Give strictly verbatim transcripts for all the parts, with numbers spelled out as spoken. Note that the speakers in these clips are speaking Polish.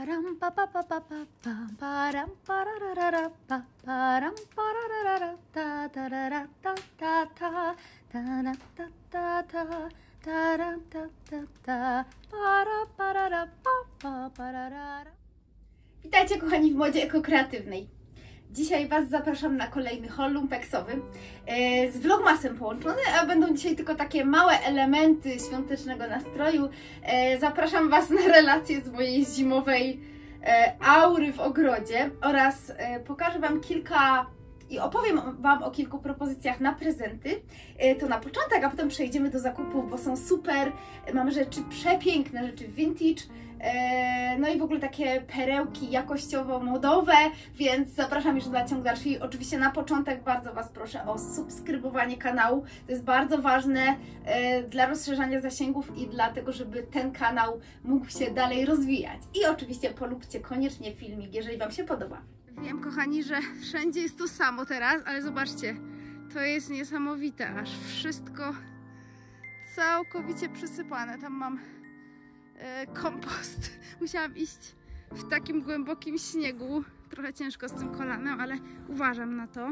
Param pa pa pa pa pa pa param pararara pa param pararara ta tarara ta ta ta ta ta ta ta ta ta ta ta para parara pa pa pararara. Witajcie kochani w modzie ekokreatywnej. Dzisiaj Was zapraszam na kolejny haul lumpeksowy e, z vlogmasem połączony, a będą dzisiaj tylko takie małe elementy świątecznego nastroju. E, zapraszam Was na relacje z mojej zimowej e, aury w ogrodzie oraz e, pokażę Wam kilka i opowiem Wam o kilku propozycjach na prezenty. E, to na początek, a potem przejdziemy do zakupów, bo są super. Mamy rzeczy przepiękne, rzeczy vintage. No i w ogóle takie perełki jakościowo-modowe, więc zapraszam już na ciąg dalszy. I oczywiście na początek bardzo Was proszę o subskrybowanie kanału. To jest bardzo ważne dla rozszerzania zasięgów i dlatego, żeby ten kanał mógł się dalej rozwijać. I oczywiście polubcie koniecznie filmik, jeżeli Wam się podoba. Wiem, kochani, że wszędzie jest to samo teraz, ale zobaczcie, to jest niesamowite, aż wszystko całkowicie przysypane. Tam mam kompost. Musiałam iść w takim głębokim śniegu. Trochę ciężko z tym kolanem, ale uważam na to.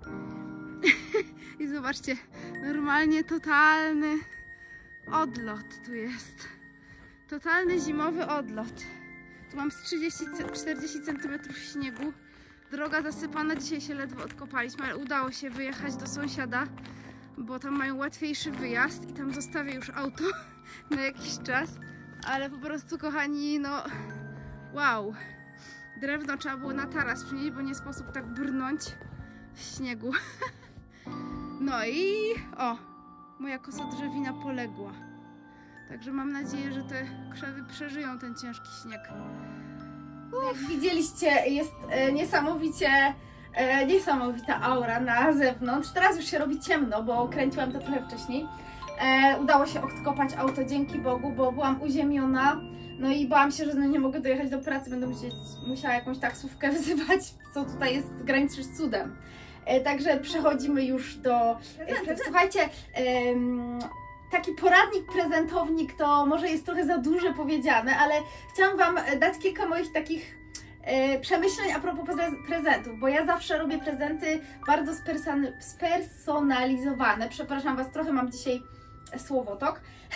I zobaczcie, normalnie totalny odlot tu jest. Totalny zimowy odlot. Tu mam z trzydzieści do czterdziestu centymetrów śniegu. Droga zasypana, dzisiaj się ledwo odkopaliśmy, ale udało się wyjechać do sąsiada, bo tam mają łatwiejszy wyjazd i tam zostawię już auto na jakiś czas. Ale po prostu, kochani, no wow, drewno trzeba było na taras przynieść, bo nie sposób tak brnąć w śniegu. No i o, moja kosa drzewina poległa. Także mam nadzieję, że te krzewy przeżyją ten ciężki śnieg. Uf. Jak widzieliście, jest e, niesamowicie, e, niesamowita aura na zewnątrz. Teraz już się robi ciemno, bo kręciłam to trochę wcześniej. E, udało się odkopać auto, dzięki Bogu, bo byłam uziemiona. No i bałam się, że no nie mogę dojechać do pracy, będę musieć, musiała jakąś taksówkę wzywać, co tutaj jest graniczy z cudem. E, także przechodzimy już do... E, słuchajcie, e, taki poradnik, prezentownik to może jest trochę za dużo powiedziane, ale chciałam Wam dać kilka moich takich e, przemyśleń a propos prezentów, bo ja zawsze robię prezenty bardzo spersonalizowane. Przepraszam Was, trochę mam dzisiaj słowotok.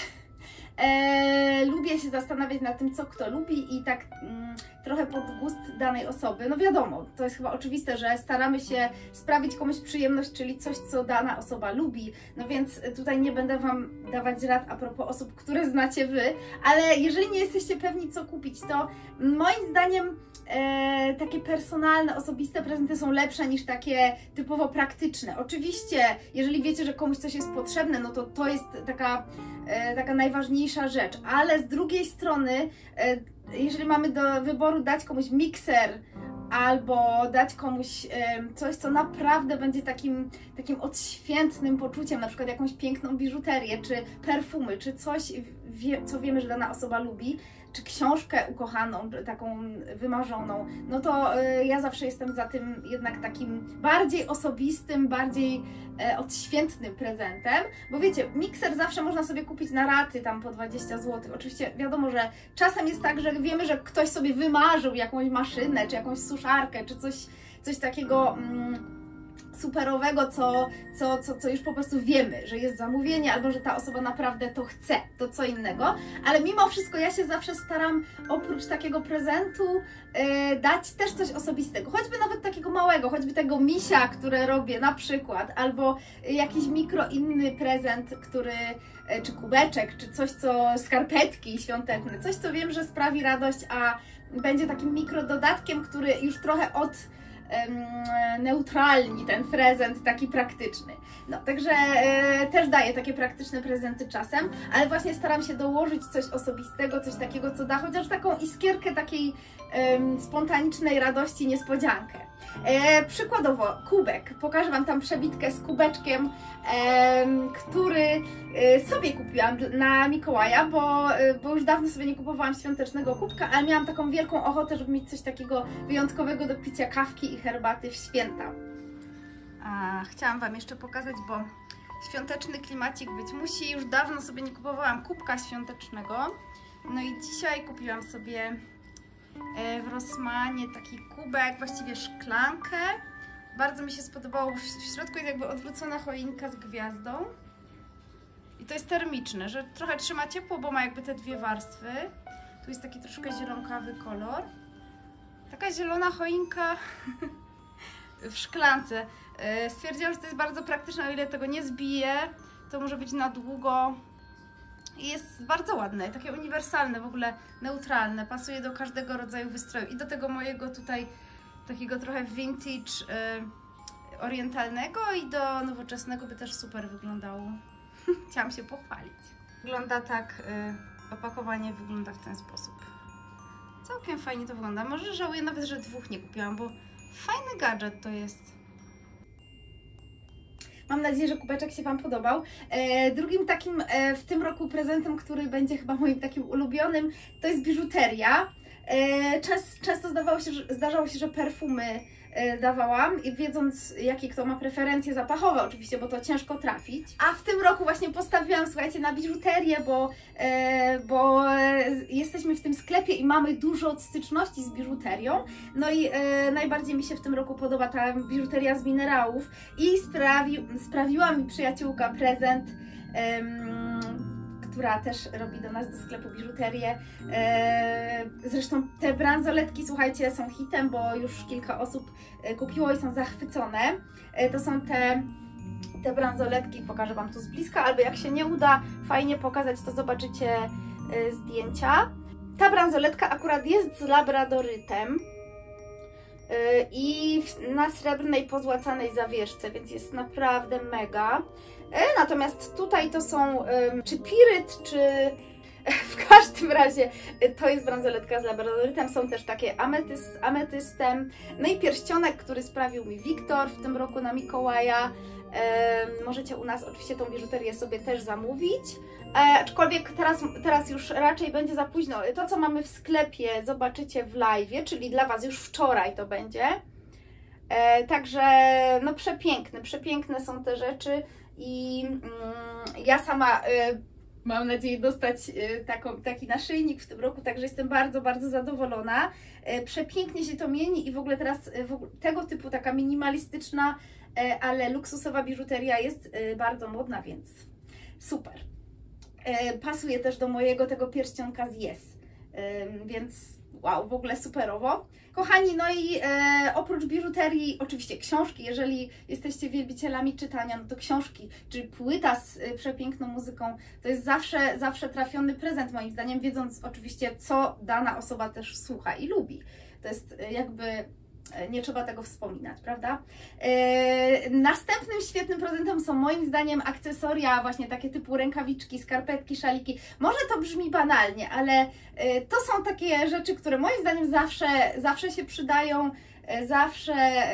E, lubię się zastanawiać nad tym, co kto lubi i tak mm, trochę pod gust danej osoby. No wiadomo, to jest chyba oczywiste, że staramy się sprawić komuś przyjemność, czyli coś, co dana osoba lubi. No więc tutaj nie będę Wam dawać rad a propos osób, które znacie Wy, ale jeżeli nie jesteście pewni, co kupić, to moim zdaniem e, takie personalne, osobiste prezenty są lepsze niż takie typowo praktyczne. Oczywiście, jeżeli wiecie, że komuś coś jest potrzebne, no to to jest taka taka najważniejsza rzecz, ale z drugiej strony, jeżeli mamy do wyboru dać komuś mikser albo dać komuś coś, co naprawdę będzie takim, takim odświętnym poczuciem, na przykład jakąś piękną biżuterię, czy perfumy, czy coś, co wiemy, że dana osoba lubi, czy książkę ukochaną, taką wymarzoną, no to y, ja zawsze jestem za tym jednak takim bardziej osobistym, bardziej e, odświętnym prezentem, bo wiecie, mikser zawsze można sobie kupić na raty, tam po dwadzieścia złotych. Oczywiście wiadomo, że czasem jest tak, że wiemy, że ktoś sobie wymarzył jakąś maszynę, czy jakąś suszarkę, czy coś, coś takiego mm, superowego, co, co, co, co już po prostu wiemy, że jest zamówienie, albo że ta osoba naprawdę to chce, to co innego, ale mimo wszystko ja się zawsze staram oprócz takiego prezentu yy, dać też coś osobistego, choćby nawet takiego małego, choćby tego misia, które robię na przykład, albo jakiś mikro inny prezent, który, yy, czy kubeczek, czy coś, co skarpetki świąteczne, coś, co wiem, że sprawi radość, a będzie takim mikro dodatkiem, który już trochę od neutralni ten prezent taki praktyczny. No, także e, też daję takie praktyczne prezenty czasem, ale właśnie staram się dołożyć coś osobistego, coś takiego, co da chociaż taką iskierkę takiej e, spontanicznej radości, niespodziankę. E, przykładowo kubek. Pokażę Wam tam przebitkę z kubeczkiem, e, który e, sobie kupiłam na Mikołaja, bo, e, bo już dawno sobie nie kupowałam świątecznego kubka, ale miałam taką wielką ochotę, żeby mieć coś takiego wyjątkowego do picia kawki i herbaty w święta. A, chciałam Wam jeszcze pokazać, bo świąteczny klimacik być musi. Już dawno sobie nie kupowałam kubka świątecznego. No i dzisiaj kupiłam sobie w Rossmanie, taki kubek, właściwie szklankę. Bardzo mi się spodobało, w środku jest jakby odwrócona choinka z gwiazdą. I to jest termiczne, że trochę trzyma ciepło, bo ma jakby te dwie warstwy. Tu jest taki troszkę zielonkawy kolor. Taka zielona choinka w szklance. Stwierdziłam, że to jest bardzo praktyczne, o ile tego nie zbije, to może być na długo. I jest bardzo ładne, takie uniwersalne, w ogóle neutralne, pasuje do każdego rodzaju wystroju i do tego mojego tutaj takiego trochę vintage, y, orientalnego i do nowoczesnego by też super wyglądało. Chciałam się pochwalić. Wygląda tak, y, opakowanie wygląda w ten sposób. Całkiem fajnie to wygląda. Może żałuję nawet, że dwóch nie kupiłam, bo fajny gadżet to jest. Mam nadzieję, że kubeczek się Wam podobał. E, drugim takim e, w tym roku prezentem, który będzie chyba moim takim ulubionym, to jest biżuteria. E, czas, często zdawało się, że, zdarzało się, że perfumy e, dawałam, i wiedząc, jakie kto ma preferencje zapachowe oczywiście, bo to ciężko trafić. A w tym roku właśnie postawiłam, słuchajcie, na biżuterię, bo, e, bo e, jesteśmy w tym sklepie i mamy dużo styczności z biżuterią. No i e, najbardziej mi się w tym roku podoba ta biżuteria z minerałów i sprawi, sprawiła mi przyjaciółka prezent, em, która też robi do nas do sklepu biżuterię. Zresztą te bransoletki, słuchajcie, są hitem, bo już kilka osób kupiło i są zachwycone. To są te, te bransoletki, pokażę Wam tu z bliska, albo jak się nie uda fajnie pokazać, to zobaczycie zdjęcia. Ta bransoletka akurat jest z labradorytem i na srebrnej pozłacanej zawieszce, więc jest naprawdę mega. Natomiast tutaj to są czy piryt, czy w każdym razie to jest bransoletka z labradorytem, są też takie ametys, ametystem. No i pierścionek, który sprawił mi Wiktor w tym roku na Mikołaja. Możecie u nas oczywiście tą biżuterię sobie też zamówić. E, aczkolwiek teraz, teraz już raczej będzie za późno. To, co mamy w sklepie, zobaczycie w live'ie, czyli dla Was już wczoraj to będzie. E, także no przepiękne, przepiękne są te rzeczy i mm, ja sama y, mam nadzieję dostać y, taką, taki naszyjnik w tym roku, także jestem bardzo, bardzo zadowolona. Y, przepięknie się to mieni i w ogóle teraz y, w ogóle, tego typu taka minimalistyczna, y, ale luksusowa biżuteria jest y, bardzo modna, więc super. Y, pasuje też do mojego tego pierścionka z Yes, y, więc wow, w ogóle superowo. Kochani, no i e, oprócz biżuterii, oczywiście książki, jeżeli jesteście wielbicielami czytania, no to książki, czy płyta z e, przepiękną muzyką, to jest zawsze, zawsze trafiony prezent moim zdaniem, wiedząc oczywiście, co dana osoba też słucha i lubi. To jest e, jakby, e, nie trzeba tego wspominać, prawda? E, następnym świetnym prezentem są moim zdaniem akcesoria, właśnie takie typu rękawiczki, skarpetki, szaliki. Może to brzmi banalnie, ale to są takie rzeczy, które moim zdaniem zawsze, zawsze się przydają, zawsze,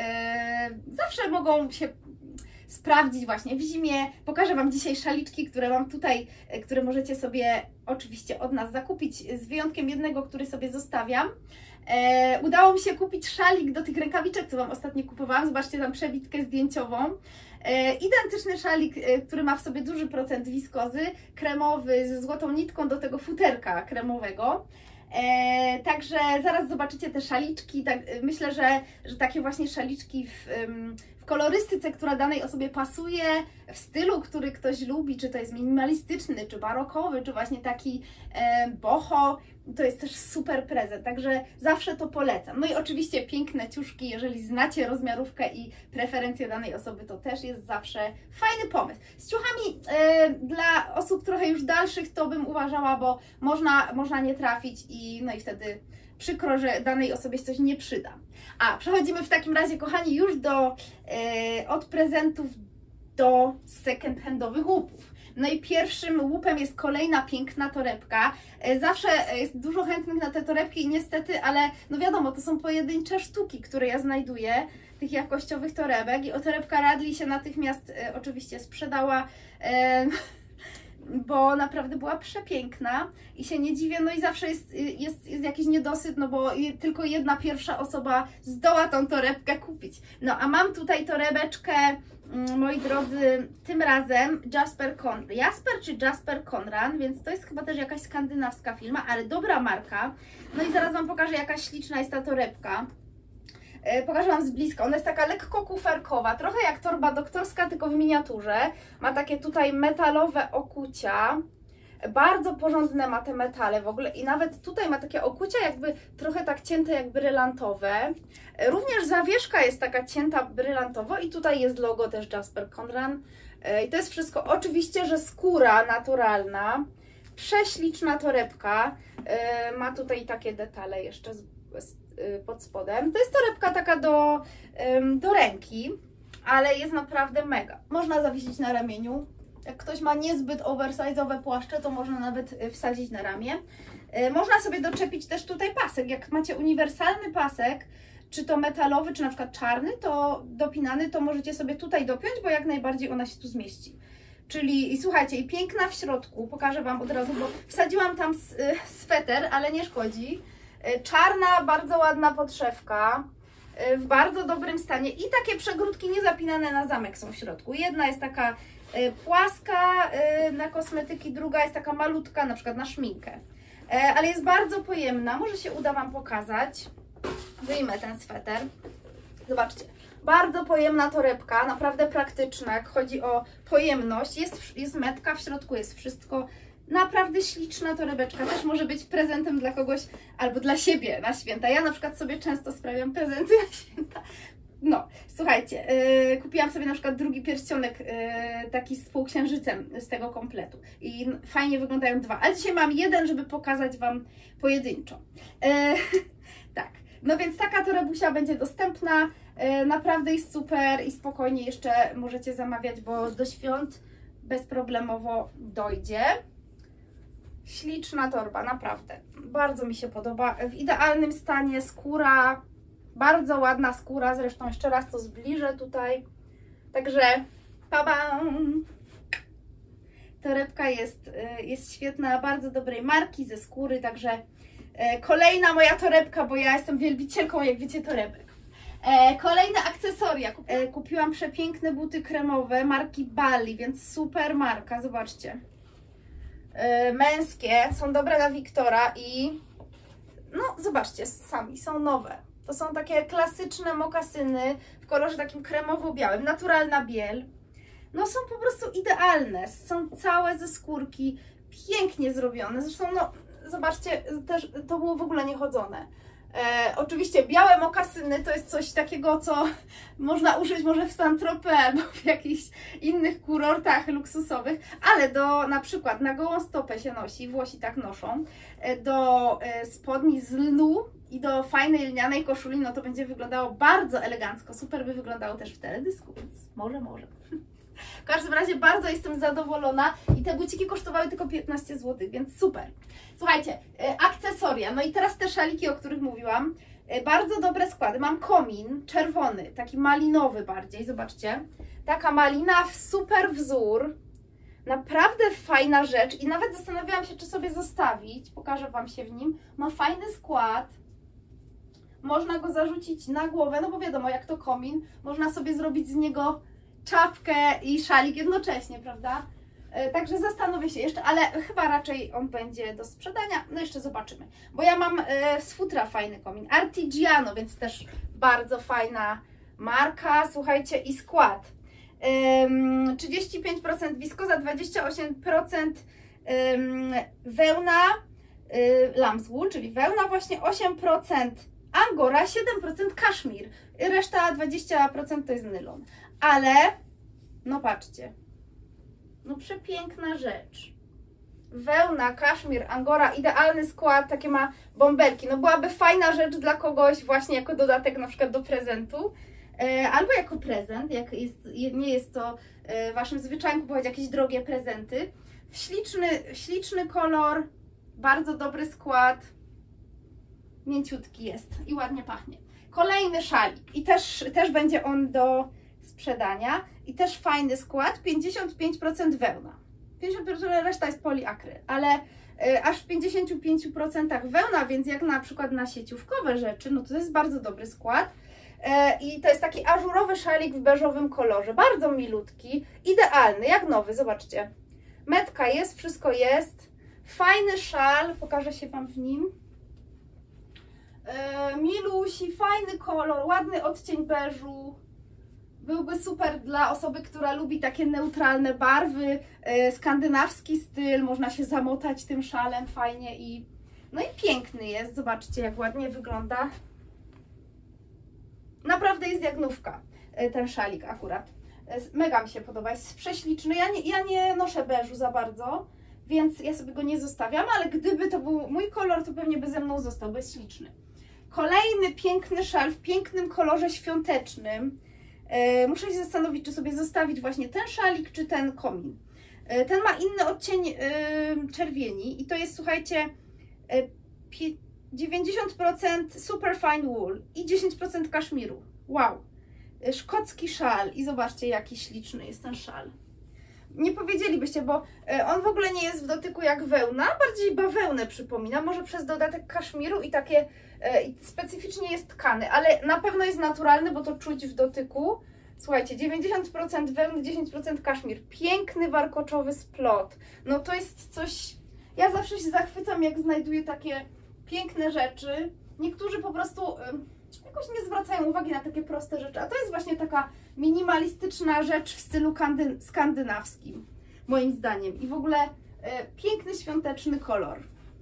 zawsze mogą się sprawdzić właśnie w zimie. Pokażę Wam dzisiaj szaliczki, które mam tutaj, które możecie sobie oczywiście od nas zakupić, z wyjątkiem jednego, który sobie zostawiam. E, udało mi się kupić szalik do tych rękawiczek, co Wam ostatnio kupowałam. Zobaczcie tam przebitkę zdjęciową. E, identyczny szalik, e, który ma w sobie duży procent wiskozy, kremowy, ze złotą nitką do tego futerka kremowego. E, także zaraz zobaczycie te szaliczki. Tak, myślę, że, że takie właśnie szaliczki w, w kolorystyce, która danej osobie pasuje, w stylu, który ktoś lubi, czy to jest minimalistyczny, czy barokowy, czy właśnie taki e, boho, to jest też super prezent, także zawsze to polecam. No i oczywiście piękne ciuszki, jeżeli znacie rozmiarówkę i preferencje danej osoby, to też jest zawsze fajny pomysł. Z ciuchami e, dla osób trochę już dalszych to bym uważała, bo można, można nie trafić i no i wtedy przykro, że danej osobie coś nie przyda. A przechodzimy w takim razie, kochani, już do e, od prezentów do second-handowych łupów. No i pierwszym łupem jest kolejna piękna torebka. Zawsze jest dużo chętnych na te torebki i niestety, ale no wiadomo, to są pojedyncze sztuki, które ja znajduję, tych jakościowych torebek i o torebka Radley się natychmiast e, oczywiście sprzedała. E, bo naprawdę była przepiękna i się nie dziwię, no i zawsze jest, jest, jest jakiś niedosyt, no bo tylko jedna pierwsza osoba zdoła tą torebkę kupić. No a mam tutaj torebeczkę, moi drodzy, tym razem Jasper Conran. Jasper czy Jasper Conran, więc to jest chyba też jakaś skandynawska firma, ale dobra marka. No i zaraz Wam pokażę, jaka śliczna jest ta torebka. Pokażę Wam z bliska. Ona jest taka lekko kuferkowa, trochę jak torba doktorska, tylko w miniaturze. Ma takie tutaj metalowe okucia. Bardzo porządne ma te metale w ogóle i nawet tutaj ma takie okucia jakby trochę tak cięte jak brylantowe. Również zawieszka jest taka cięta brylantowo i tutaj jest logo też Jasper Conran. I to jest wszystko. Oczywiście, że skóra naturalna. Prześliczna torebka. Ma tutaj takie detale jeszcze pod spodem. To jest torebka taka do, do ręki, ale jest naprawdę mega. Można zawiesić na ramieniu. Jak ktoś ma niezbyt oversize'owe płaszcze, to można nawet wsadzić na ramię. Można sobie doczepić też tutaj pasek. Jak macie uniwersalny pasek, czy to metalowy, czy na przykład czarny, to dopinany, to możecie sobie tutaj dopiąć, bo jak najbardziej ona się tu zmieści. Czyli i słuchajcie, i piękna w środku, pokażę Wam od razu, bo wsadziłam tam sweter, ale nie szkodzi. Czarna, bardzo ładna podszewka, w bardzo dobrym stanie i takie przegródki niezapinane na zamek są w środku. Jedna jest taka płaska na kosmetyki, druga jest taka malutka, na przykład na szminkę. Ale jest bardzo pojemna, może się uda Wam pokazać. Wyjmę ten sweter. Zobaczcie, bardzo pojemna torebka, naprawdę praktyczna, jak chodzi o pojemność. Jest, jest metka, w środku jest wszystko. Naprawdę śliczna torebeczka, też może być prezentem dla kogoś albo dla siebie na święta. Ja na przykład sobie często sprawiam prezenty na święta. No, słuchajcie, yy, kupiłam sobie na przykład drugi pierścionek yy, taki z półksiężycem z tego kompletu i fajnie wyglądają dwa, ale dzisiaj mam jeden, żeby pokazać Wam pojedynczo. Yy, tak, no więc taka torebusia będzie dostępna, yy, naprawdę jest super i spokojnie jeszcze możecie zamawiać, bo do świąt bezproblemowo dojdzie. Śliczna torba, naprawdę, bardzo mi się podoba, w idealnym stanie, skóra. Bardzo ładna skóra, zresztą jeszcze raz to zbliżę tutaj. Także pa-bam! Torebka jest, jest świetna, bardzo dobrej marki, ze skóry, także kolejna moja torebka, bo ja jestem wielbicielką, jak wiecie, torebek. Kolejne akcesoria. Kupiłam przepiękne buty kremowe marki Bali, więc super marka, zobaczcie. Męskie, są dobre na Wiktora i no zobaczcie sami, są nowe. To są takie klasyczne mokasyny w kolorze takim kremowo-białym, naturalna biel. No są po prostu idealne, są całe ze skórki, pięknie zrobione. Zresztą no zobaczcie, też to było w ogóle niechodzone. E, oczywiście białe mokasyny to jest coś takiego, co można użyć może w Saint-Tropez albo w jakichś innych kurortach luksusowych, ale do na przykład na gołą stopę się nosi, Włosi tak noszą, e, do e, spodni z lnu i do fajnej lnianej koszuli, no to będzie wyglądało bardzo elegancko, super by wyglądało też w teledysku, więc może, może. W każdym razie bardzo jestem zadowolona i te buciki kosztowały tylko piętnaście złotych, więc super. Słuchajcie, akcesoria, no i teraz te szaliki, o których mówiłam, bardzo dobre składy. Mam komin czerwony, taki malinowy bardziej, zobaczcie. Taka malina, super wzór, naprawdę fajna rzecz i nawet zastanawiałam się, czy sobie zostawić, pokażę Wam się w nim. Ma fajny skład, można go zarzucić na głowę, no bo wiadomo, jak to komin, można sobie zrobić z niego czapkę i szalik jednocześnie, prawda? Także zastanowię się jeszcze, ale chyba raczej on będzie do sprzedania, no jeszcze zobaczymy. Bo ja mam z futra fajny komin, Artigiano, więc też bardzo fajna marka, słuchajcie, i skład. trzydzieści pięć procent wiskoza, dwadzieścia osiem procent wełna, lambswool, czyli wełna właśnie, osiem procent angora, siedem procent kaszmir, reszta dwadzieścia procent to jest nylon. Ale, no patrzcie, no przepiękna rzecz. Wełna, kaszmir, angora, idealny skład, takie ma bąbelki. No byłaby fajna rzecz dla kogoś właśnie jako dodatek na przykład do prezentu. E, albo jako prezent, jak jest, nie jest to e, Waszym zwyczajem kupować jakieś drogie prezenty. Śliczny, śliczny kolor, bardzo dobry skład, mięciutki jest i ładnie pachnie. Kolejny szalik i też, też będzie on do sprzedania i też fajny skład, pięćdziesiąt pięć procent wełna. pięćdziesiąt procent reszta jest poliakryl, ale y, aż w pięćdziesięciu pięciu procentach wełna, więc jak na przykład na sieciówkowe rzeczy, no to jest bardzo dobry skład. I to jest taki ażurowy szalik w beżowym kolorze, bardzo milutki, idealny, jak nowy, zobaczcie. Metka jest, wszystko jest, fajny szal, pokażę się Wam w nim. E, milusi, fajny kolor, ładny odcień beżu, byłby super dla osoby, która lubi takie neutralne barwy, e, skandynawski styl, można się zamotać tym szalem fajnie i no i piękny jest, zobaczcie jak ładnie wygląda. Naprawdę jest jak nówka, ten szalik akurat. Mega mi się podoba, jest prześliczny. Ja nie, ja nie noszę beżu za bardzo, więc ja sobie go nie zostawiam, ale gdyby to był mój kolor, to pewnie by ze mną został, bo jest śliczny. Kolejny piękny szal w pięknym kolorze świątecznym. Muszę się zastanowić, czy sobie zostawić właśnie ten szalik, czy ten komin. Ten ma inny odcień czerwieni i to jest, słuchajcie, dziewięćdziesiąt procent superfine wool i dziesięć procent kaszmiru. Wow! Szkocki szal i zobaczcie jaki śliczny jest ten szal. Nie powiedzielibyście, bo on w ogóle nie jest w dotyku jak wełna, bardziej bawełnę przypomina, może przez dodatek kaszmiru i takie specyficznie jest tkany, ale na pewno jest naturalny, bo to czuć w dotyku. Słuchajcie, dziewięćdziesiąt procent wełny, dziesięć procent kaszmir. Piękny warkoczowy splot. No to jest coś... Ja zawsze się zachwycam, jak znajduję takie piękne rzeczy. Niektórzy po prostu y, jakoś nie zwracają uwagi na takie proste rzeczy, a to jest właśnie taka minimalistyczna rzecz w stylu skandynawskim, moim zdaniem. I w ogóle y, piękny świąteczny kolor.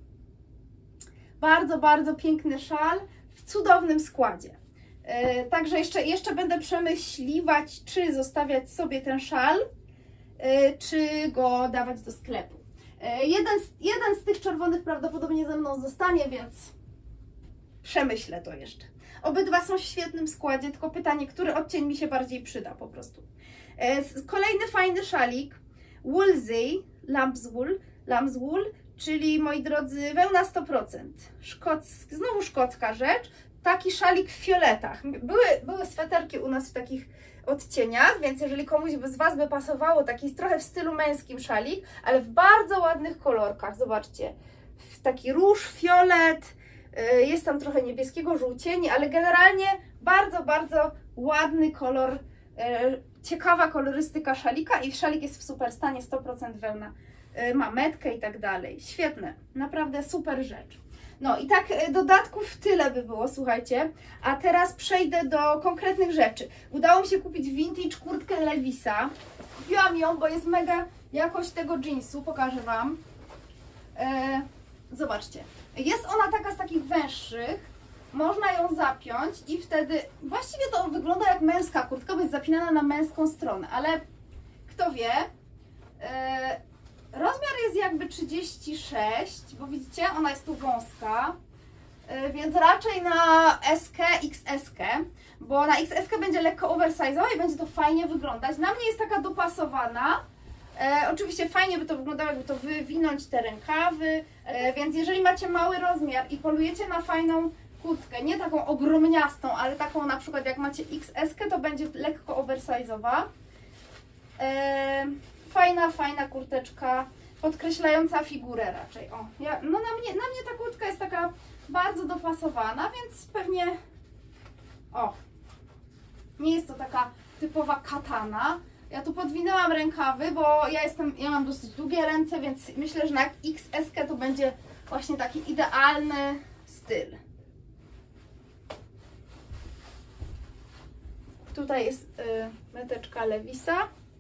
Bardzo, bardzo piękny szal w cudownym składzie. Y, także jeszcze, jeszcze będę przemyśliwać, czy zostawiać sobie ten szal, y, czy go dawać do sklepu. Y, jeden, z, jeden z tych czerwonych prawdopodobnie ze mną zostanie, więc przemyślę to jeszcze. Obydwa są w świetnym składzie, tylko pytanie, który odcień mi się bardziej przyda po prostu. Kolejny fajny szalik, Woolsey, Lambswool, Lambswool, czyli moi drodzy wełna sto procent. Szkoc, znowu szkocka rzecz, taki szalik w fioletach. Były, były sweterki u nas w takich odcieniach, więc jeżeli komuś z Was by pasowało, taki trochę w stylu męskim szalik, ale w bardzo ładnych kolorkach, zobaczcie, taki róż, fiolet, jest tam trochę niebieskiego, żółcieni, ale generalnie bardzo, bardzo ładny kolor, ciekawa kolorystyka szalika i szalik jest w super stanie, sto procent wełna, ma metkę i tak dalej. Świetne, naprawdę super rzecz. No i tak dodatków tyle by było, słuchajcie, a teraz przejdę do konkretnych rzeczy. Udało mi się kupić vintage kurtkę Levisa. Kupiłam ją, bo jest mega jakość tego jeansu, pokażę Wam. E, zobaczcie. Jest ona taka z takich węższych, można ją zapiąć i wtedy, właściwie to wygląda jak męska kurtka, bo jest zapinana na męską stronę, ale kto wie, e, rozmiar jest jakby trzydzieści sześć, bo widzicie, ona jest tu wąska, e, więc raczej na S K, X S K, bo na X S K będzie lekko oversize'owa i będzie to fajnie wyglądać. Na mnie jest taka dopasowana. E, oczywiście fajnie by to wyglądało, jakby to wywinąć te rękawy, e, więc jeżeli macie mały rozmiar i polujecie na fajną kurtkę, nie taką ogromniastą, ale taką na przykład jak macie X S, to będzie lekko oversize'owa. E, fajna, fajna kurteczka, podkreślająca figurę raczej. O, ja, no na mnie, na mnie ta kurtka jest taka bardzo dopasowana, więc pewnie, o, nie jest to taka typowa katana. Ja tu podwinęłam rękawy, bo ja jestem, ja mam dosyć długie ręce, więc myślę, że na X S to będzie właśnie taki idealny styl. Tutaj jest y, meteczka Levisa.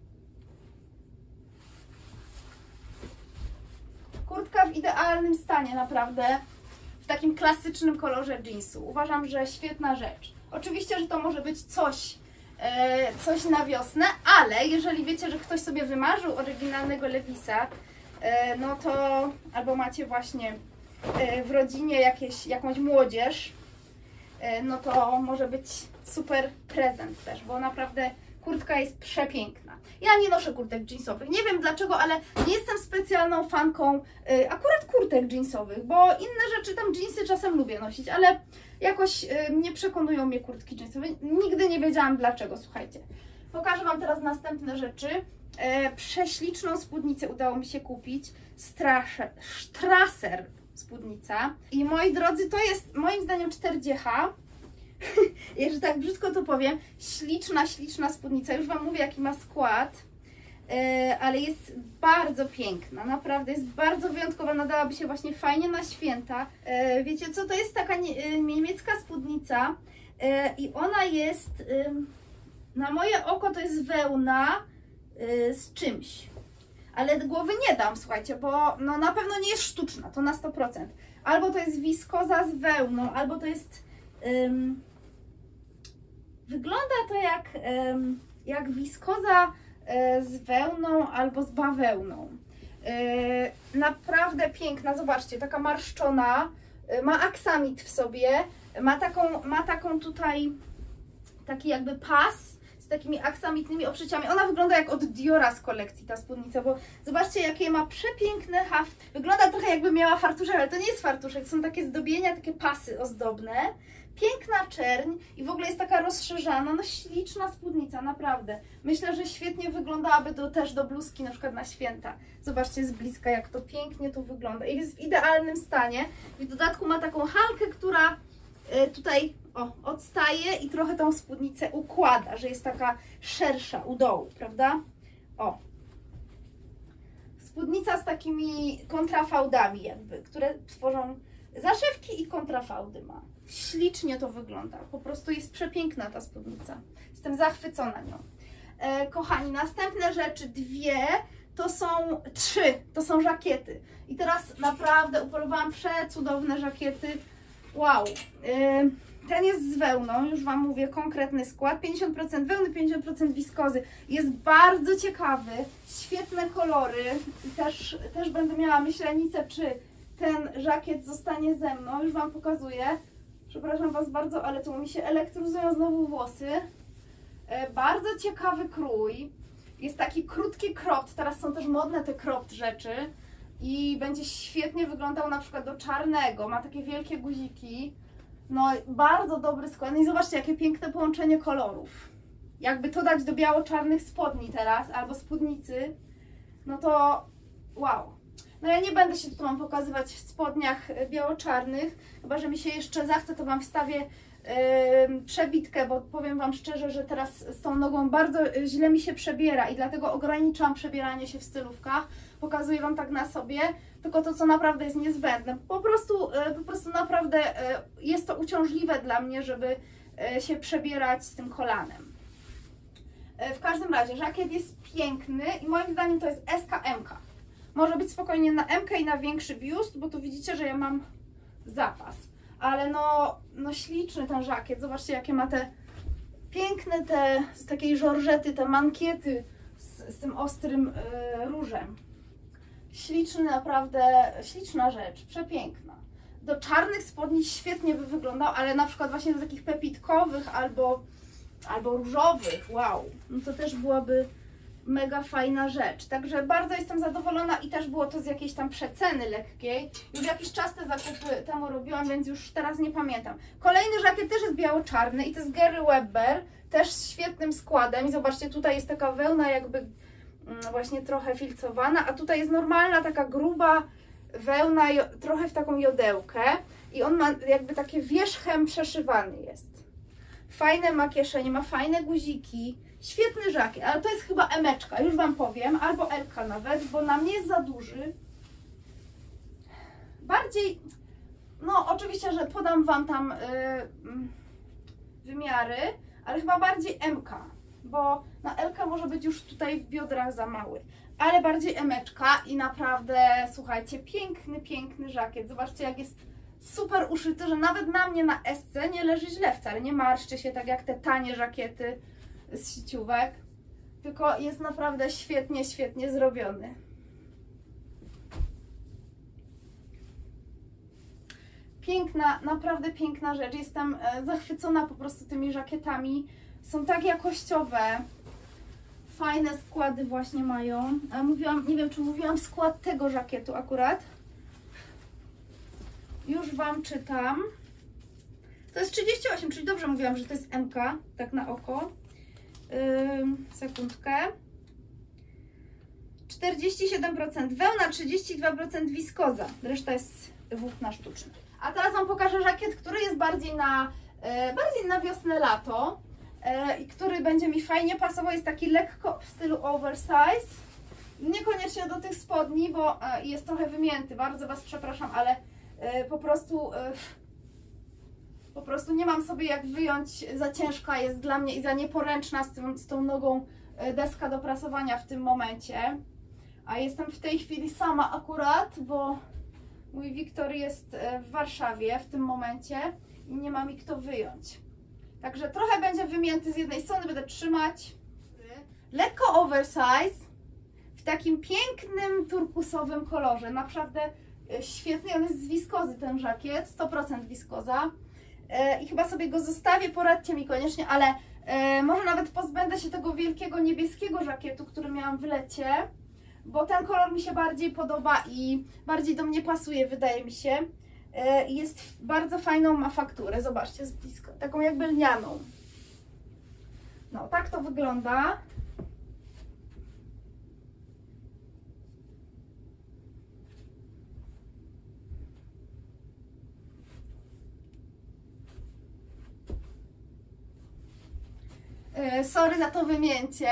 Kurtka w idealnym stanie, naprawdę, w takim klasycznym kolorze jeansu. Uważam, że świetna rzecz. Oczywiście, że to może być coś, coś na wiosnę, ale jeżeli wiecie, że ktoś sobie wymarzył oryginalnego Levisa, no to albo macie właśnie w rodzinie jakieś, jakąś młodzież, no to może być super prezent też, bo naprawdę kurtka jest przepiękna. Ja nie noszę kurtek jeansowych, nie wiem dlaczego, ale nie jestem specjalną fanką akurat kurtek jeansowych, bo inne rzeczy, tam jeansy czasem lubię nosić, ale jakoś nie przekonują mnie kurtki jeansowe. Nigdy nie wiedziałam dlaczego, słuchajcie. Pokażę Wam teraz następne rzeczy. e, prześliczną spódnicę udało mi się kupić. Strasher, Strasser spódnica. I moi drodzy, to jest moim zdaniem czterdziecha. Jeżeli tak brzydko to powiem, śliczna, śliczna spódnica. Już Wam mówię, jaki ma skład, yy, ale jest bardzo piękna, naprawdę jest bardzo wyjątkowa, nadałaby się właśnie fajnie na święta. Yy, wiecie co, to jest taka nie, yy, niemiecka spódnica yy, i ona jest, yy, na moje oko to jest wełna yy, z czymś. Ale głowy nie dam, słuchajcie, bo no, na pewno nie jest sztuczna, to na sto procent. Albo to jest wiskoza z wełną, albo to jest... Yy, Wygląda to jak, jak wiskoza z wełną albo z bawełną. Naprawdę piękna, zobaczcie, taka marszczona, ma aksamit w sobie, ma taką, ma taką tutaj taki jakby pas z takimi aksamitnymi oprzyciami. Ona wygląda jak od Diora z kolekcji, ta spódnica, bo zobaczcie, jakie ma przepiękny haft. Wygląda trochę jakby miała fartuszek, ale to nie jest fartuszek, to są takie zdobienia, takie pasy ozdobne. Piękna czerń i w ogóle jest taka rozszerzana, no śliczna spódnica, naprawdę. Myślę, że świetnie wyglądałaby do, też do bluzki, na przykład na święta. Zobaczcie z bliska, jak to pięknie tu wygląda. I jest w idealnym stanie. W dodatku ma taką halkę, która y, tutaj o, odstaje i trochę tą spódnicę układa, że jest taka szersza u dołu, prawda? O. Spódnica z takimi kontrafałdami jakby, które tworzą zaszywki i kontrafałdy ma. Ślicznie to wygląda, po prostu jest przepiękna ta spódnica. Jestem zachwycona nią. E, kochani, następne rzeczy, dwie, to są, trzy, to są żakiety. I teraz naprawdę upolowałam przecudowne żakiety. Wow. E, ten jest z wełną, już Wam mówię, konkretny skład. pięćdziesiąt procent wełny, pięćdziesiąt procent wiskozy. Jest bardzo ciekawy, świetne kolory. I też, też będę miała myślenicę, czy ten żakiet zostanie ze mną. Już Wam pokazuję. Przepraszam Was bardzo, ale tu mi się elektryzują znowu włosy. E, bardzo ciekawy krój. Jest taki krótki cropped. Teraz są też modne te cropped rzeczy. I będzie świetnie wyglądał na przykład do czarnego. Ma takie wielkie guziki. No, bardzo dobry skład. No i zobaczcie, jakie piękne połączenie kolorów. Jakby to dać do biało-czarnych spodni teraz, albo spódnicy, no to wow. No ja nie będę się tu Wam pokazywać w spodniach biało-czarnych, chyba że mi się jeszcze zachce, to Wam wstawię yy, przebitkę, bo powiem Wam szczerze, że teraz z tą nogą bardzo źle mi się przebiera i dlatego ograniczam przebieranie się w stylówkach. Pokazuję Wam tak na sobie, tylko to, co naprawdę jest niezbędne. Po prostu, yy, po prostu naprawdę yy, jest to uciążliwe dla mnie, żeby yy, się przebierać z tym kolanem. Yy, w każdym razie, żakiet jest piękny i moim zdaniem to jest S K M K. Może być spokojnie na M K i na większy biust, bo tu widzicie, że ja mam zapas. Ale no, no śliczny ten żakiet. Zobaczcie, jakie ma te piękne te z takiej żorżety, te mankiety z, z tym ostrym yy, różem. Śliczny, naprawdę, śliczna rzecz, przepiękna. Do czarnych spodni świetnie by wyglądał, ale na przykład właśnie do takich pepitkowych albo, albo różowych, wow, no to też byłaby mega fajna rzecz. Także bardzo jestem zadowolona i też było to z jakiejś tam przeceny lekkiej. Już jakiś czas te zakupy temu robiłam, więc już teraz nie pamiętam. Kolejny żakiet też jest biało-czarny i to jest Gary Webber, też z świetnym składem. I zobaczcie, tutaj jest taka wełna jakby właśnie trochę filcowana, a tutaj jest normalna, taka gruba wełna, trochę w taką jodełkę i on ma jakby takie wierzchem przeszywany jest. Fajne ma kieszenie, ma fajne guziki. Świetny żakiet, ale to jest chyba emeczka, już Wam powiem, albo elka nawet, bo na mnie jest za duży. Bardziej, no oczywiście, że podam Wam tam yy, wymiary, ale chyba bardziej M K, bo na elka może być już tutaj w biodrach za mały, ale bardziej emeczka i naprawdę, słuchajcie, piękny, piękny żakiet. Zobaczcie, jak jest super uszyty, że nawet na mnie na esce nie leży źle wcale, nie marszczy się tak jak te tanie żakiety z sieciówek, tylko jest naprawdę świetnie, świetnie zrobiony. Piękna, naprawdę piękna rzecz. Jestem zachwycona po prostu tymi żakietami. Są tak jakościowe. Fajne składy właśnie mają. A mówiłam, nie wiem, czy mówiłam skład tego żakietu akurat. Już Wam czytam. To jest trzydzieści osiem, czyli dobrze mówiłam, że to jest M K, tak na oko. Yy, sekundkę. czterdzieści siedem procent wełna, trzydzieści dwa procent wiskoza. Reszta jest włókna sztuczne. A teraz Wam pokażę żakiet, który jest bardziej na, e, bardziej na wiosnę, lato. I który będzie mi fajnie pasował, jest taki lekko w stylu oversize. Niekoniecznie do tych spodni, bo jest trochę wymięty, bardzo Was przepraszam, ale po prostu po prostu nie mam sobie jak wyjąć, za ciężka jest dla mnie i za nieporęczna z, tym, z tą nogą deska do prasowania w tym momencie. A jestem w tej chwili sama akurat, bo mój Wiktor jest w Warszawie w tym momencie i nie ma mi kto wyjąć. Także trochę będzie wymięty z jednej strony, będę trzymać. Lekko oversize, w takim pięknym turkusowym kolorze. Naprawdę świetny, on jest z wiskozy ten żakiet, sto procent wiskoza. I chyba sobie go zostawię, poradźcie mi koniecznie, ale może nawet pozbędę się tego wielkiego niebieskiego żakietu, który miałam w lecie, bo ten kolor mi się bardziej podoba i bardziej do mnie pasuje, wydaje mi się. Jest bardzo fajną, ma fakturę, zobaczcie z bliska, taką jakby lnianą. No, tak to wygląda. Sorry za to wymięcie,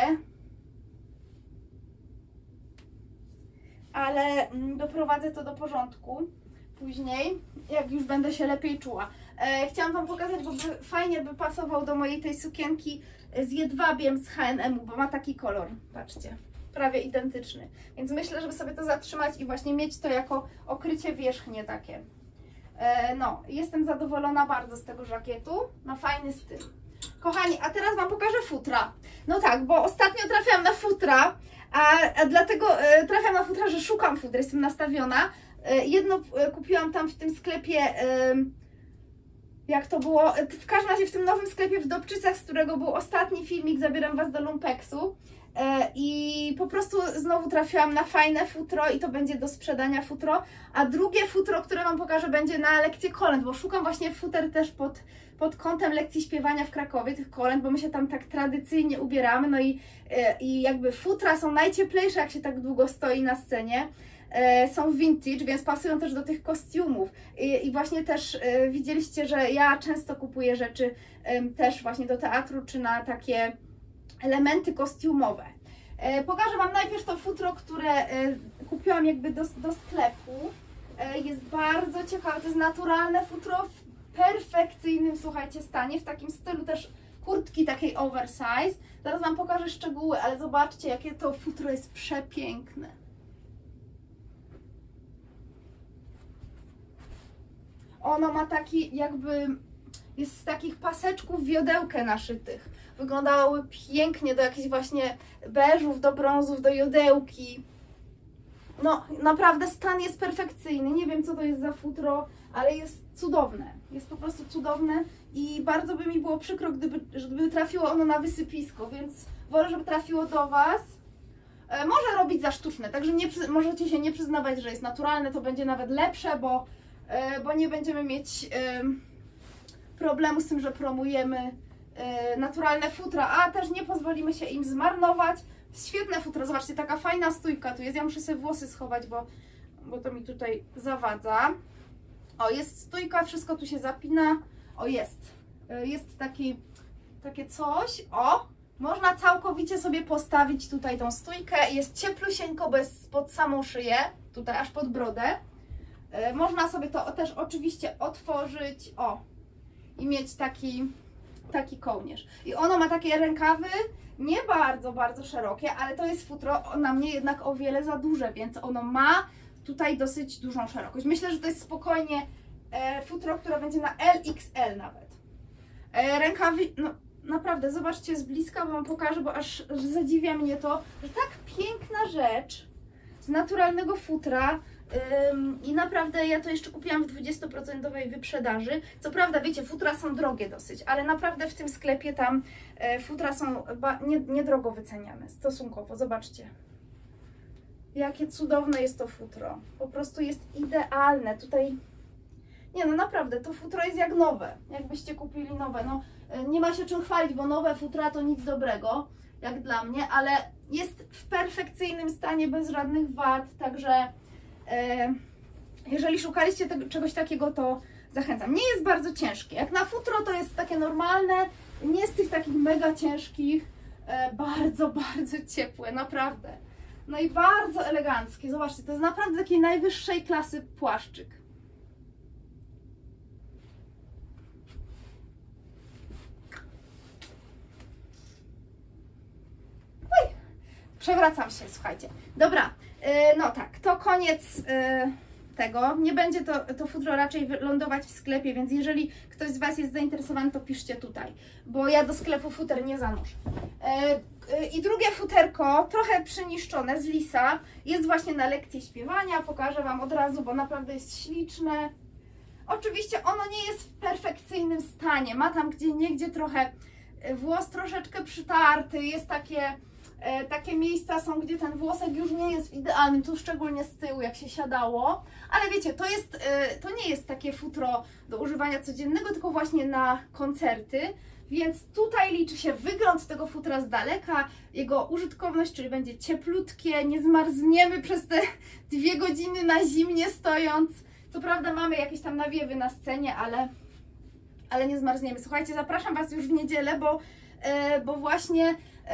ale doprowadzę to do porządku później, jak już będę się lepiej czuła. E, chciałam Wam pokazać, bo by, fajnie by pasował do mojej tej sukienki z jedwabiem z H and M, bo ma taki kolor, patrzcie, prawie identyczny. Więc myślę, żeby sobie to zatrzymać i właśnie mieć to jako okrycie wierzchnie takie. E, no, jestem zadowolona bardzo z tego żakietu, ma fajny styl. Kochani, a teraz Wam pokażę futra. No tak, bo ostatnio trafiłam na futra, a, a dlatego e, trafiam na futra, że szukam futra, jestem nastawiona. Jedno kupiłam tam w tym sklepie, jak to było, w każdym razie w tym nowym sklepie w Dobczycach, z którego był ostatni filmik, zabieram Was do lumpeksu. I po prostu znowu trafiłam na fajne futro i to będzie do sprzedania futro. A drugie futro, które Wam pokażę, będzie na lekcję kolęd, bo szukam właśnie futer też pod, pod kątem lekcji śpiewania w Krakowie, tych kolęd, bo my się tam tak tradycyjnie ubieramy. No i, i jakby futra są najcieplejsze, jak się tak długo stoi na scenie. Są vintage, więc pasują też do tych kostiumów. I, i właśnie też y, widzieliście, że ja często kupuję rzeczy y, też właśnie do teatru, czy na takie elementy kostiumowe. Y, pokażę Wam najpierw to futro, które y, kupiłam jakby do, do sklepu. Y, jest bardzo ciekawe, to jest naturalne futro w perfekcyjnym, słuchajcie, stanie, w takim stylu też kurtki takiej oversize. Zaraz Wam pokażę szczegóły, ale zobaczcie, jakie to futro jest przepiękne. Ono ma taki jakby, jest z takich paseczków wiodełkę naszytych. Wyglądały pięknie do jakichś właśnie beżów, do brązów, do jodełki. No naprawdę stan jest perfekcyjny. Nie wiem, co to jest za futro, ale jest cudowne. Jest po prostu cudowne i bardzo by mi było przykro, gdyby, gdyby trafiło ono na wysypisko, więc wolę, żeby trafiło do Was. E, może robić za sztuczne, także nie, możecie się nie przyznawać, że jest naturalne, to będzie nawet lepsze, bo bo nie będziemy mieć problemu z tym, że promujemy naturalne futra, a też nie pozwolimy się im zmarnować. Świetne futro, zobaczcie, taka fajna stójka tu jest. Ja muszę sobie włosy schować, bo, bo to mi tutaj zawadza. O, jest stójka, wszystko tu się zapina. O, jest. Jest taki, takie coś. O, można całkowicie sobie postawić tutaj tą stójkę. Jest cieplusieńko, bez pod samą szyję, tutaj aż pod brodę. Można sobie to też oczywiście otworzyć, o, i mieć taki, taki kołnierz. I ono ma takie rękawy, nie bardzo, bardzo szerokie, ale to jest futro na mnie jednak o wiele za duże, więc ono ma tutaj dosyć dużą szerokość. Myślę, że to jest spokojnie e, futro, które będzie na L X L nawet. E, rękawy, no naprawdę, zobaczcie z bliska, bo Wam pokażę, bo aż zadziwia mnie to, że tak piękna rzecz z naturalnego futra. Ym, I naprawdę ja to jeszcze kupiłam w dwudziestoprocentowej wyprzedaży. Co prawda, wiecie, futra są drogie dosyć, ale naprawdę w tym sklepie tam e, futra są nie, niedrogo wyceniane stosunkowo. Zobaczcie, jakie cudowne jest to futro. Po prostu jest idealne. Tutaj Nie no, naprawdę, to futro jest jak nowe, jakbyście kupili nowe. No, nie ma się czym chwalić, bo nowe futra to nic dobrego, jak dla mnie, ale jest w perfekcyjnym stanie, bez żadnych wad, także e, jeżeli szukaliście tego, czegoś takiego, to zachęcam. Nie jest bardzo ciężkie, jak na futro to jest takie normalne, nie z tych takich mega ciężkich, e, bardzo, bardzo ciepłe, naprawdę. No i bardzo eleganckie, zobaczcie, to jest naprawdę takiej najwyższej klasy płaszczyk. Oj, przewracam się, słuchajcie. Dobra, yy, no tak, to koniec yy, tego. Nie będzie to, to futro raczej lądować w sklepie, więc jeżeli ktoś z Was jest zainteresowany, to piszcie tutaj, bo ja do sklepu futer nie zanoszę. Yy, yy, I drugie futerko, trochę przyniszczone, z Lisa, jest właśnie na lekcji śpiewania. Pokażę Wam od razu, bo naprawdę jest śliczne. Oczywiście ono nie jest w perfekcyjnym stanie, ma tam gdzie niegdzie trochę włos troszeczkę przytarty, jest takie, e, takie miejsca są, gdzie ten włosek już nie jest w idealnym, tu szczególnie z tyłu, jak się siadało, ale wiecie, to, jest, e, to nie jest takie futro do używania codziennego, tylko właśnie na koncerty, więc tutaj liczy się wygląd tego futra z daleka, jego użytkowność, czyli będzie cieplutkie, nie zmarzniemy przez te dwie godziny na zimnie stojąc. Co prawda mamy jakieś tam nawiewy na scenie, ale, ale nie zmarzniemy. Słuchajcie, zapraszam Was już w niedzielę, bo, e, bo właśnie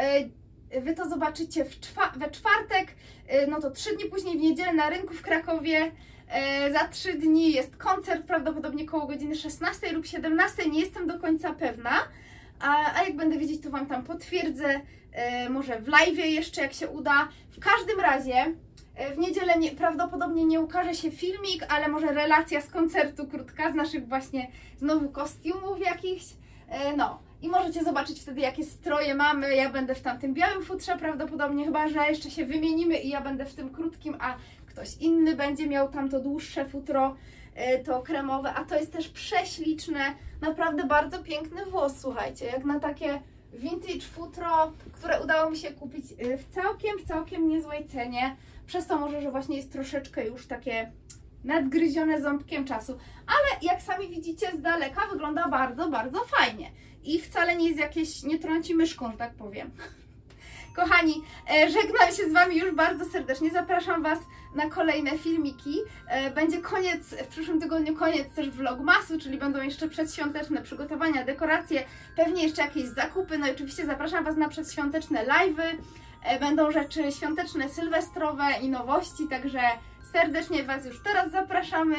e, Wy to zobaczycie w czwa we czwartek, e, no to trzy dni później w niedzielę na rynku w Krakowie. E, za trzy dni jest koncert, prawdopodobnie koło godziny szesnastej lub siedemnastej, nie jestem do końca pewna. A, a jak będę wiedzieć, to Wam tam potwierdzę, e, może w live'ie jeszcze, jak się uda. W każdym razie w niedzielę nie, prawdopodobnie nie ukaże się filmik, ale może relacja z koncertu krótka, z naszych właśnie znowu kostiumów jakichś. No i możecie zobaczyć wtedy, jakie stroje mamy. Ja będę w tamtym białym futrze prawdopodobnie, chyba że jeszcze się wymienimy i ja będę w tym krótkim, a ktoś inny będzie miał tamto dłuższe futro, to kremowe. A to jest też prześliczne, naprawdę bardzo piękny włos, słuchajcie, jak na takie vintage futro, które udało mi się kupić w całkiem, w całkiem niezłej cenie. Przez to może, że właśnie jest troszeczkę już takie nadgryzione ząbkiem czasu. Ale jak sami widzicie, z daleka wygląda bardzo, bardzo fajnie. I wcale nie jest jakieś, nie trąci myszką, że tak powiem. Kochani, żegnam się z Wami już bardzo serdecznie. Zapraszam Was na kolejne filmiki. Będzie koniec, w przyszłym tygodniu koniec też vlogmasu, czyli będą jeszcze przedświąteczne przygotowania, dekoracje, pewnie jeszcze jakieś zakupy. No i oczywiście zapraszam Was na przedświąteczne live'y. Będą rzeczy świąteczne, sylwestrowe i nowości, także serdecznie Was już teraz zapraszamy.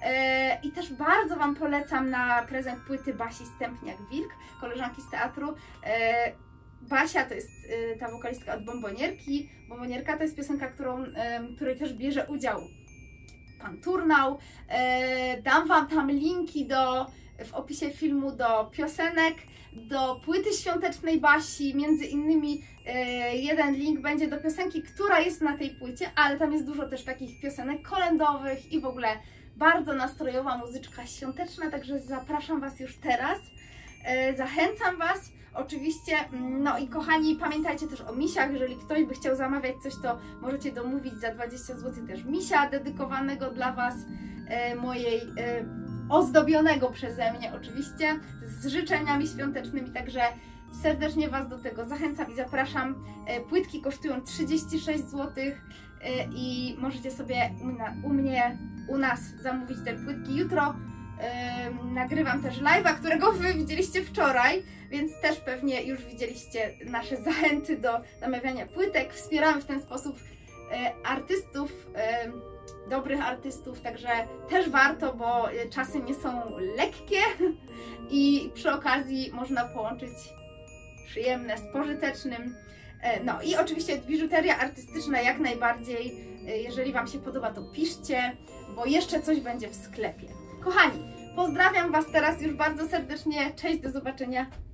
I też bardzo Wam polecam na prezent płyty Basi Stępniak-Wilk, koleżanki z teatru. Basia to jest y, ta wokalistka od Bombonierki. Bombonierka to jest piosenka, którą, y, której też bierze udział pan Turnał. Y, dam Wam tam linki do, w opisie filmu do piosenek, do płyty świątecznej Basi. Między innymi y, jeden link będzie do piosenki, która jest na tej płycie, ale tam jest dużo też takich piosenek kolędowych i w ogóle bardzo nastrojowa muzyczka świąteczna, także zapraszam Was już teraz. Y, zachęcam Was. Oczywiście, no i kochani, pamiętajcie też o misiach, jeżeli ktoś by chciał zamawiać coś, to możecie domówić za dwadzieścia złotych też misia dedykowanego dla Was, e, mojej, e, ozdobionego przeze mnie oczywiście, z życzeniami świątecznymi, także serdecznie Was do tego zachęcam i zapraszam. E, płytki kosztują trzydzieści sześć złotych e, i możecie sobie u, na, u mnie, u nas zamówić te płytki jutro. Yy, nagrywam też live'a, którego Wy widzieliście wczoraj, więc też pewnie już widzieliście nasze zachęty do zamawiania płytek. Wspieramy w ten sposób yy, artystów, yy, dobrych artystów, także też warto, bo czasy nie są lekkie i przy okazji można połączyć przyjemne z pożytecznym. Yy, no i oczywiście biżuteria artystyczna jak najbardziej. Yy, jeżeli Wam się podoba, to piszcie, bo jeszcze coś będzie w sklepie. Kochani, pozdrawiam Was teraz już bardzo serdecznie. Cześć, do zobaczenia.